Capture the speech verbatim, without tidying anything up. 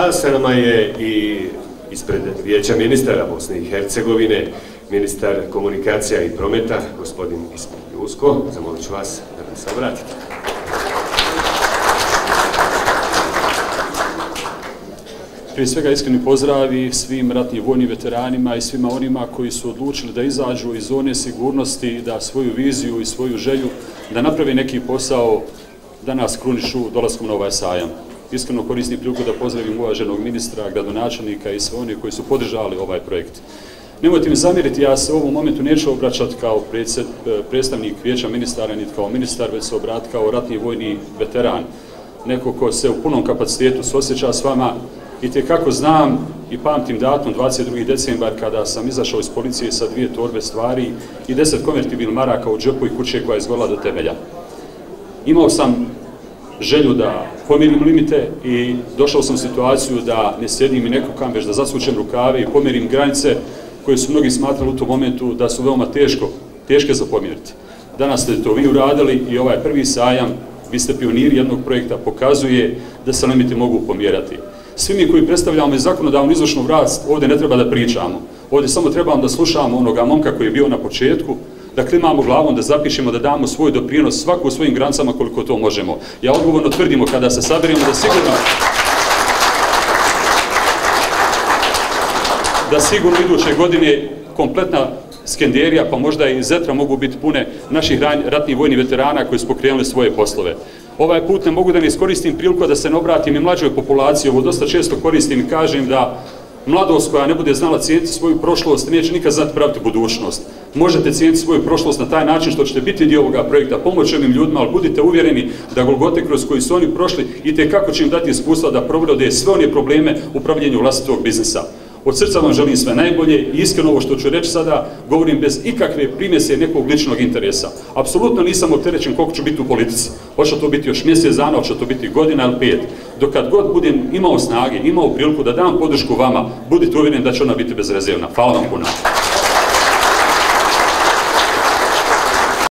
Hvala, sa nama je i ispred Vijeća ministara Bosne i Hercegovine, ministar komunikacija i prometa, gospodin Ismet Ljusko. Zamolit ću vas da nam se obratite. Prije svega iskreni pozdravi svim ratnim vojnim veteranima i svima onima koji su odlučili da izađu iz zone sigurnosti, da svoju viziju i svoju želju, da naprave neki posao, da nas krunišu dolaskom na ovaj sajam. Iskreno koristim priliku da pozdravim uvaženog ministra, gradonačelnika i sve one koji su podržali ovaj projekt. Nemojte mi zamjeriti, ja se u ovom momentu neću obraćati kao predstavnik Vijeća ministara, niti kao ministar, već se obratiti kao ratni vojni veteran. Neko ko se u punom kapacitetu suosjeća s vama i te kako znam i pamtim datum dvadeset drugi decembar kada sam izašao iz policije sa dvije torbe stvari i deset konvertibil maraka u džepu i kuće koja je izgorila do temelja. Imao sam želju da pomirim limite i došao sam u situaciju da ne sjedim i ne kukam, već da zasučem rukave i pomirim granice koje su mnogi smatrali u tom momentu da su veoma teško, teške za pomiriti. Danas ste to vi uradili i ovaj prvi sajam, vi ste pioniri jednog projekta, pokazuje da se limiti mogu pomjerati. Svi mi koji predstavljamo i zakonodavnu izvršnu vlast, ovdje ne treba da pričamo. Ovdje samo trebamo da slušamo onoga momka koji je bio na početku, da klimamo glavom, da zapišemo, da damo svoj doprinos svaku u svojim granicama koliko to možemo. Ja odgovorno tvrdimo kada se saberemo da sigurno da sigurno iduće godine kompletna Skenderija, pa možda i Zetra mogu biti pune naših ratnih vojnih veterana koji su pokrenuli svoje poslove. Ovaj put ne mogu da ne iskoristim priliku da se ne obratim i mlađoj populaciji, ovo dosta često koristim i kažem da mladost koja ne bude znala cijeniti svoju prošlost neće nikad znati praviti budućnost. Možete cijeniti svoju prošlost na taj način što ćete biti dio ovoga projekta, pomoći ovim ljudima, ali budite uvjereni da golgote kroz koji su oni prošli i te kako će im dati iskustva da provode sve one probleme u upravljanju vlastitog biznisa. Od srca vam želim sve najbolje i iskreno ovo što ću reći sada govorim bez ikakve primjese nekog ličnog interesa. Apsolutno nisam opterećen koliko ću biti u politici. Hoće to biti još mjesec dana, hoće to biti godina ili pet. Dok kad god budem imao snage, imao priliku da dam podršku vama, budite uvjereni da će ona biti bezrezervna. Hvala vam puno.